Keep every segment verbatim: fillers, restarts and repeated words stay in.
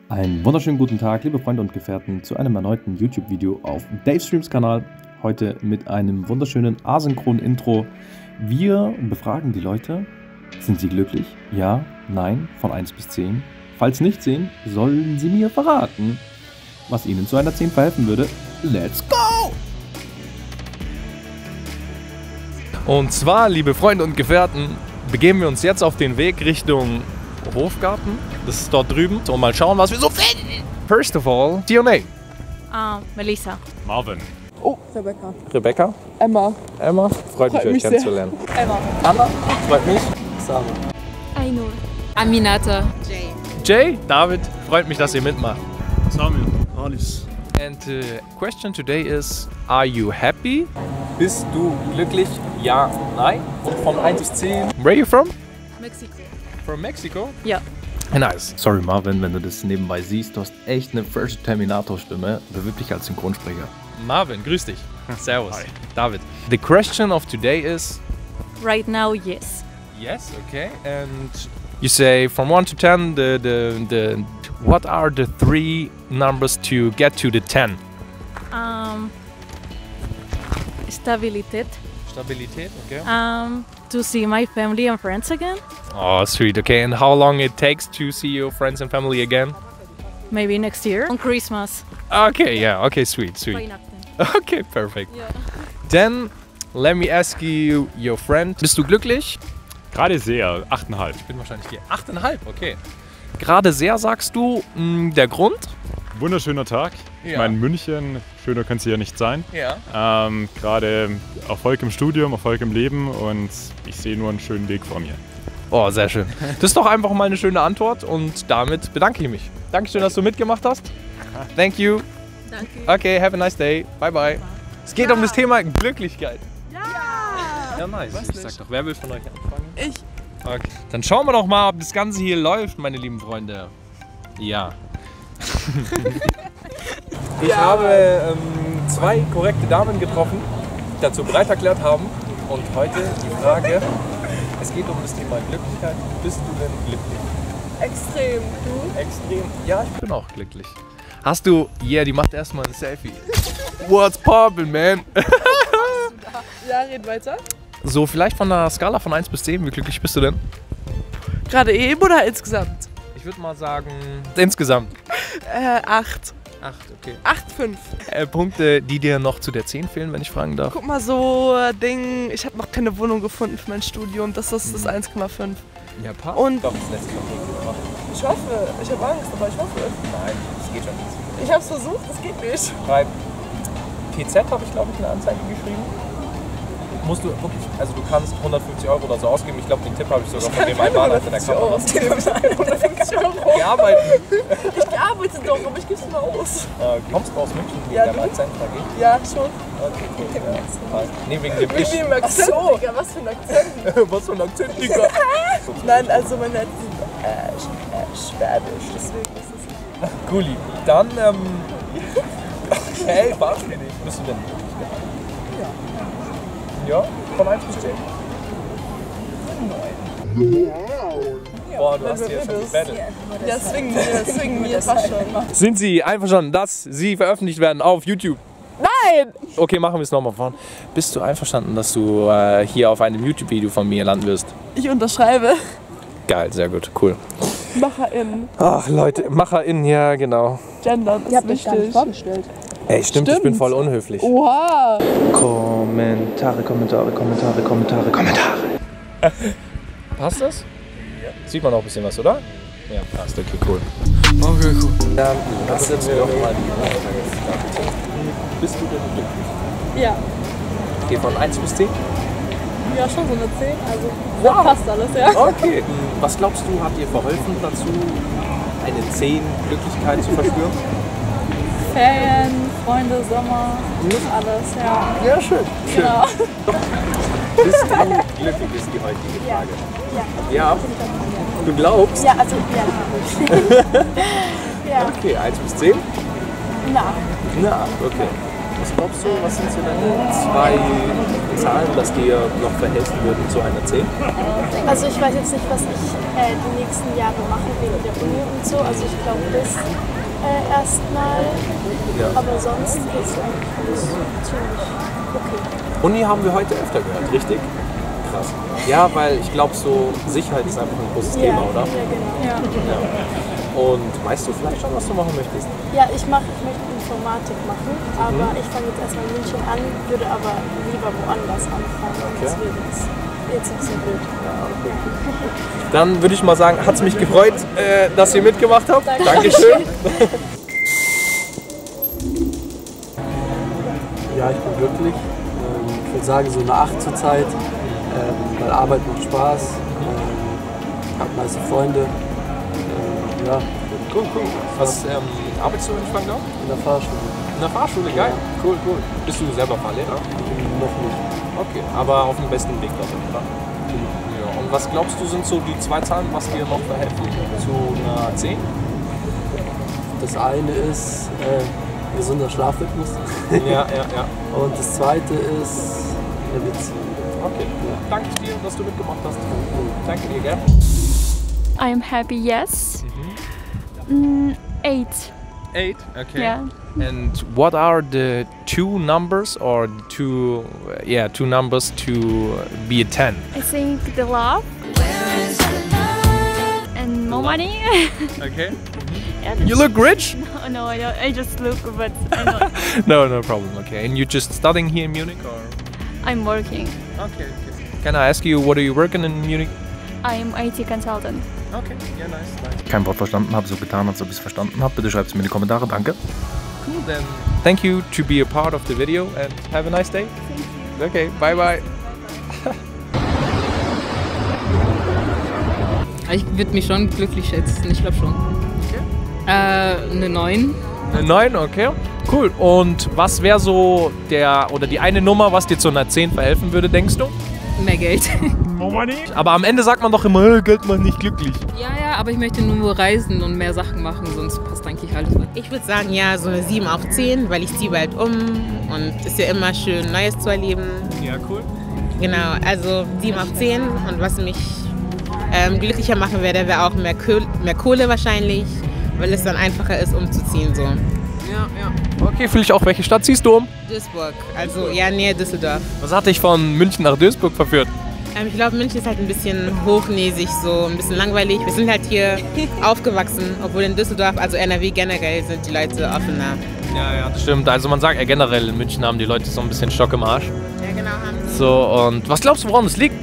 Einen wunderschönen guten Tag, liebe Freunde und Gefährten, zu einem erneuten YouTube-Video auf Dave Streams Kanal. Heute mit einem wunderschönen asynchronen Intro. Wir befragen die Leute, sind sie glücklich? Ja, nein, von eins bis zehn. Falls nicht zehn, sollen sie mir verraten, was ihnen zu einer zehn verhelfen würde. Let's go! Und zwar, liebe Freunde und Gefährten, begeben wir uns jetzt auf den Weg Richtung Hofgarten. Das ist dort drüben. Und mal schauen, was wir so finden. First of all, D N A. Uh, Melissa. Marvin. Oh, Rebecca. Rebecca. Emma. Emma. Freut, Freut mich, mich euch kennenzulernen. Emma. Anna. Freut mich. Sarah. Ainur. Aminata. Jay. Jay. David. Freut mich, dass ihr mitmacht. Samuel. Alice. And the question today is, are you happy? Bist du glücklich? Ja, nein. Und von eins bis zehn. Where are you from? Mexico. From Mexico? Ja. Nice. Sorry Marvin, wenn du das nebenbei siehst, du hast echt eine First Terminator-Stimme. Bewirb dich als Synchronsprecher. Marvin, grüß dich. Servus. Hi. David. The question of today is, Right now, yes. yes, okay. And you say from one to ten, the, the, the, what are the three numbers to get to the ten? Um, Stabilität. Stabilität, okay. Um, to see my family and friends again. Oh, sweet, okay. And how long it takes to see your friends and family again? Maybe next year. On Christmas. Okay, yeah, okay, sweet, sweet. Weihnachten. Okay, perfect. Ja. Then, let me ask you, your friend, bist du glücklich? Gerade sehr. achteinhalb. Ich bin wahrscheinlich die achteinhalb, okay. Gerade sehr, sagst du, mh, der Grund? Wunderschöner Tag. Ich Ja. meine, München, schöner könnte es ja nicht sein. Ja. Ähm, Gerade Erfolg im Studium, Erfolg im Leben und ich sehe nur einen schönen Weg vor mir. Oh, sehr schön. Das ist doch einfach mal eine schöne Antwort und damit bedanke ich mich. Dankeschön, dass du mitgemacht hast. Thank you. Danke. Okay, have a nice day. Bye, bye. Es geht um das Thema Glücklichkeit. Ja! Ja, nice. Was Ich nicht? sag doch, wer will von euch anfangen? Ich. Okay. Dann schauen wir doch mal, ob das Ganze hier läuft, meine lieben Freunde. Ja. Ich Ja. habe ähm, zwei korrekte Damen getroffen, die dazu bereit erklärt haben. Und heute die Frage, es geht um das Thema Glücklichkeit. Bist du denn glücklich? Extrem. Du? Extrem. Ja, ich bin auch glücklich. Hast du, yeah, die macht erstmal ein Selfie. What's poppin', man? Ja, red weiter. So, vielleicht von einer Skala von eins bis zehn, wie glücklich bist du denn? Gerade eben oder insgesamt? Ich würde mal sagen, insgesamt. Äh, acht. acht, okay. Acht, fünf. Äh, Punkte, die dir noch zu der zehn fehlen, wenn ich fragen darf. Guck mal, so äh, Ding, ich habe noch keine Wohnung gefunden für mein Studium. Das ist das eins Komma fünf. Ja, passt. Und Doch, das letzte Mal gemacht. ich hoffe, ich habe Angst, aber ich hoffe. Nein, das geht schon nicht. Ich habe es versucht, das geht nicht. Schreib T Z habe ich, glaube ich, eine Anzeige geschrieben. Musst du wirklich, also du kannst hundertfünfzig Euro oder so ausgeben. Ich glaube, den Tipp habe ich sogar von dem einen Bahnhof in der Kamera. hundertfünfzig Euro. Gearbeitet. Ich arbeite doch, aber ich gebe es mal aus. Äh, kommst du aus München wegen Ja, deinem du? Akzent? Da geht? Ja, schon. Okay, cool. Ja. Nee, wegen dem Wie Ich. im Akzent, so. Digga, was für ein Akzent. Was für ein Akzent, Digga. Nein, also meine Eltern sind äh, sch- äh, schwäbisch, deswegen ist es... Cooli. Dann, ähm... Hey, war's mir nicht. Bist du denn glücklich? Ja. Ja? Von eins bis zehn? Boah, du hast hier schon gebettelt. Ja, swing mir, swing mir, fast schon. Sind Sie einverstanden, dass Sie veröffentlicht werden auf YouTube? Nein! Okay, machen wir es nochmal von. Bist du einverstanden, dass du äh, hier auf einem YouTube-Video von mir landen wirst? Ich unterschreibe. Geil, sehr gut, cool. MacherInnen. Ach Leute, MacherInnen, ja genau. Gendern ist wichtig. vorgestellt. Ey, stimmt, ich bin Stimmt. voll unhöflich. Oha! Kommentare, Kommentare, Kommentare, Kommentare, Kommentare. Passt das? Ja. Sieht man auch ein bisschen was, oder? Ja, passt, okay, cool. Okay, cool. Dann lassen wir doch mal die Frage. Bist du denn glücklich? Ja. Okay, von eins bis zehn? Ja, schon so eine zehn. Also, Wow. passt alles, ja. Okay. Was glaubst du, hat dir verholfen dazu, eine zehn Glücklichkeit zu verspüren? Ferien, Freunde, Sommer, alles, ja. Ja, schön. schön. Genau. Bist du glücklich, ist die heutige Frage. Ja. Ja. Du glaubst? Ja, also, ja. Ja. Okay, eins bis zehn? Na. Na, okay. Was glaubst du, was sind so deine zwei Zahlen, dass dir noch verhelfen würden zu einer zehn? Also ich weiß jetzt nicht, was ich äh, die nächsten Jahre mache wegen der Uni und so. Also ich glaube das äh, erstmal. Ja. Aber sonst ist eigentlich alles ziemlich okay. Uni haben wir heute öfter gehört, richtig? Krass. Ja, weil ich glaube, so Sicherheit ist einfach ein großes Ja, Thema, oder? ja, genau. Ja. Ja. Und weißt du vielleicht schon, was du machen möchtest? Ja, ich, mach, ich möchte Informatik machen, aber ich fange jetzt erstmal in München an, würde aber lieber woanders anfangen. Und das wird jetzt, jetzt ein bisschen blöd. Dann würde ich mal sagen, hat es mich gefreut, äh, dass ihr mitgemacht habt. Danke. Dankeschön. Ja, ich bin glücklich. Ähm, Ich würde sagen, so eine acht zur Zeit, ähm, weil Arbeit macht Spaß. Ich habe meiste Freunde. Ähm, ja, Cool, cool. Was ähm, arbeitest du, wenn ich fragen darf? in der Fahrschule. In der Fahrschule, geil. Cool, cool. Bist du selber Fahrlehrer? Noch nicht. Okay, aber auf dem besten Weg dorthin, oder? Ja. Und was glaubst du, sind so die zwei Zahlen, was dir noch verhelfen zu einer zehn? Das eine ist äh, gesunder Schlafrhythmus. Ja, ja, ja. Und das zweite ist eine Beziehung. Okay, danke dir, dass du mitgemacht hast. Danke dir, gell? I'm happy, yes. Mm, eight. Eight, okay. Yeah. And what are the two numbers or the two, uh, yeah, two numbers to be a ten? I think the love. And more money. Okay. Yeah, You look rich? no, no, I don't. I just look, but I know. No, no problem. Okay. And you're just studying here in Munich, or? I'm working. Okay. Okay. Can I ask you, what are you working in Munich? I'm I T consultant. Okay. Yeah, nice, nice. Kein Wort verstanden habe, so getan, als ob ich es verstanden habe. Bitte schreibt es mir in die Kommentare, danke. Cool. Then thank you to be a part of the video and have a nice day. Thank you. Okay. Bye bye. Ich würde mich schon glücklich schätzen, ich glaube schon. Okay. Äh, eine neun. Eine neun, okay. Cool. Und was wäre so der oder die eine Nummer, was dir zu einer zehn verhelfen würde, denkst du? Mehr Geld. Aber am Ende sagt man doch immer, "Äh, Geld macht nicht glücklich." Ja, ja, aber ich möchte nur reisen und mehr Sachen machen, sonst passt eigentlich alles. Ich würde sagen, ja, so eine sieben auf zehn, weil ich ziehe bald um und es ist ja immer schön, Neues zu erleben. Ja, cool. Genau, also sieben auf zehn und was mich ähm, glücklicher machen würde, wäre auch mehr, Kohl, mehr Kohle wahrscheinlich, weil es dann einfacher ist, umzuziehen so. Ja, ja. Okay, fühle ich auch. Welche Stadt ziehst du um? Duisburg, also ja, näher Düsseldorf. Was hat dich von München nach Duisburg verführt? Ähm, ich glaube, München ist halt ein bisschen hochnäsig, so ein bisschen langweilig. Wir sind halt hier aufgewachsen, obwohl in Düsseldorf, also N R W generell, sind die Leute offener. Ja, ja, das stimmt. Also man sagt ja generell, in München haben die Leute so ein bisschen Stock im Arsch. Ja, genau, haben sie. So, und was glaubst du, woran es liegt?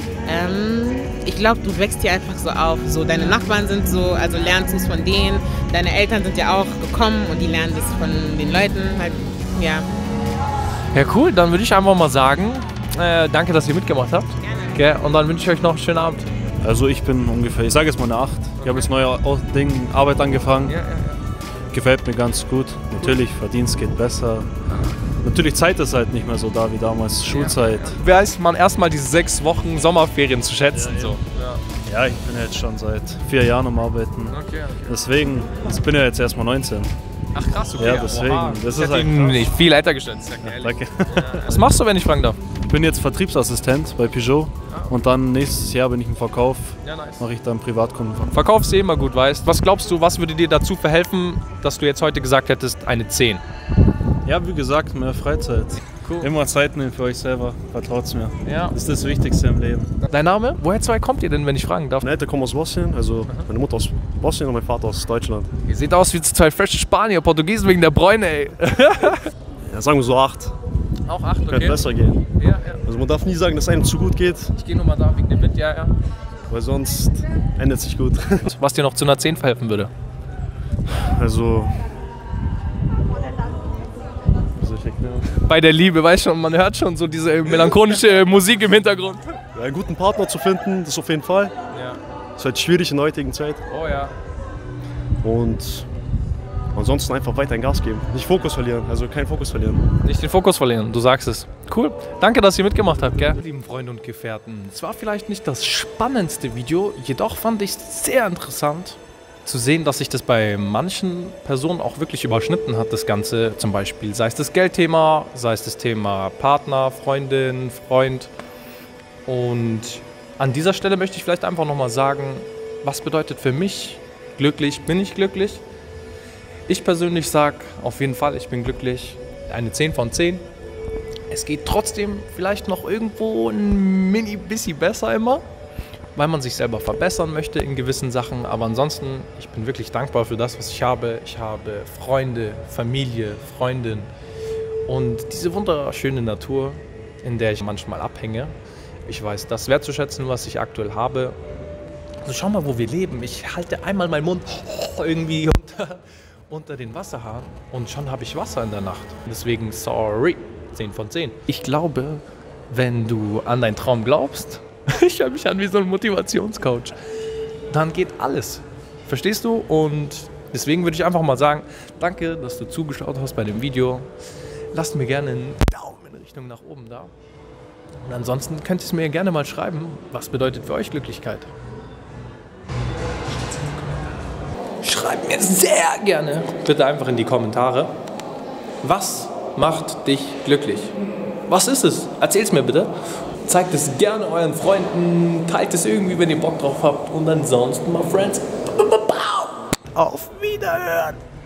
Ähm, ich glaube, du wächst hier einfach so auf. So, deine Nachbarn sind so, also lernst du es von denen. Deine Eltern sind ja auch gekommen und die lernen das von den Leuten. Halt, ja. Ja, cool. Dann würde ich einfach mal sagen, äh, danke, dass ihr mitgemacht habt. Gerne. Okay, und dann wünsche ich euch noch einen schönen Abend. Also ich bin ungefähr, ich sage jetzt mal eine acht. Ich habe jetzt neue Au- Ding, Arbeit angefangen. Ja, ja, ja. Gefällt mir ganz gut. Natürlich, Verdienst geht besser. Natürlich, Zeit ist halt nicht mehr so da wie damals, Schulzeit. Weiß man erstmal diese sechs Wochen Sommerferien zu schätzen. Ja, so. Ja, ich bin jetzt schon seit vier Jahren am Arbeiten. Okay, okay. Deswegen, ich bin ja jetzt erstmal neunzehn. Ach krass, okay. Ja, deswegen. Oha. Das ich ist hätte halt ihn krass. nicht viel älter geschätzt. Sag ehrlich. Danke. Was machst du, wenn ich fragen darf? Ich bin jetzt Vertriebsassistent bei Peugeot und dann nächstes Jahr bin ich im Verkauf. Ja, nice. Mache ich dann Privatkunden. Verkaufst eh immer gut, weißt. Was glaubst du, was würde dir dazu verhelfen, dass du jetzt heute gesagt hättest, eine zehn? Ja, wie gesagt, mehr Freizeit. Cool. Immer Zeit nehmen für euch selber, vertraut's mir. Ja. Das ist das Wichtigste im Leben. Dein Name? Woher zwei kommt ihr denn, wenn ich fragen darf? Meine Eltern kommen aus Bosnien, also meine Mutter aus Bosnien und mein Vater aus Deutschland. Ihr seht aus wie zwei frische Spanier, Portugiesen wegen der Bräune, ey. Ja, sagen wir so acht. Auch acht, okay. Könnte besser gehen. Ja, ja. Also man darf nie sagen, dass es einem zu gut geht, Ich gehe nochmal da wegen dem Wind, ja, ja. weil sonst endet es sich gut. Was dir noch zu einer zehn verhelfen würde? Also, wie soll ich erklären? Bei der Liebe, weißt du schon, man hört schon so diese melancholische Musik im Hintergrund. Ja, einen guten Partner zu finden, das auf jeden Fall. Ja. Das ist halt schwierig in der heutigen Zeit. Oh ja. Und ansonsten einfach weiter Gas geben. Nicht Fokus verlieren, also keinen Fokus verlieren. Nicht den Fokus verlieren, du sagst es. Cool. Danke, dass ihr mitgemacht habt, gell? Lieben Freunde und Gefährten, es war vielleicht nicht das spannendste Video, jedoch fand ich es sehr interessant zu sehen, dass sich das bei manchen Personen auch wirklich überschnitten hat, das Ganze zum Beispiel. Sei es das Geldthema, sei es das Thema Partner, Freundin, Freund. Und an dieser Stelle möchte ich vielleicht einfach nochmal sagen, was bedeutet für mich glücklich, bin ich glücklich? Ich persönlich sage auf jeden Fall, ich bin glücklich, eine zehn von zehn. Es geht trotzdem vielleicht noch irgendwo ein mini bisschen besser immer, weil man sich selber verbessern möchte in gewissen Sachen. Aber ansonsten, ich bin wirklich dankbar für das, was ich habe. Ich habe Freunde, Familie, Freundin und diese wunderschöne Natur, in der ich manchmal abhänge. Ich weiß das wertzuschätzen, was ich aktuell habe. Also schau mal, wo wir leben. Ich halte einmal meinen Mund irgendwie unter, unter den Wasserhahn und schon habe ich Wasser in der Nacht. Deswegen, sorry, zehn von zehn. Ich glaube, wenn du an deinen Traum glaubst, ich höre mich an wie so ein Motivationscoach, dann geht alles. Verstehst du? Und deswegen würde ich einfach mal sagen, danke, dass du zugeschaut hast bei dem Video. Lasst mir gerne einen Daumen in Richtung nach oben da. Und ansonsten könnt ihr es mir gerne mal schreiben, was bedeutet für euch Glücklichkeit. Schreibt mir sehr gerne bitte einfach in die Kommentare, was macht dich glücklich? Was ist es? Erzähl's mir bitte. Zeigt es gerne euren Freunden, teilt es irgendwie, wenn ihr Bock drauf habt. Und ansonsten, my friends, auf Wiederhören!